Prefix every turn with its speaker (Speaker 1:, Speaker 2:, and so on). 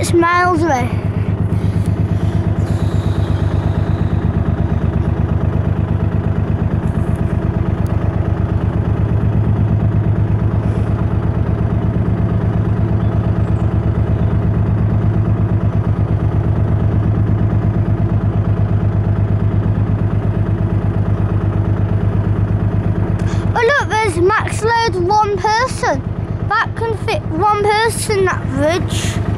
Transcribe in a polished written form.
Speaker 1: It's miles away. Oh look, there's max load one person. That can fit one person, that bridge.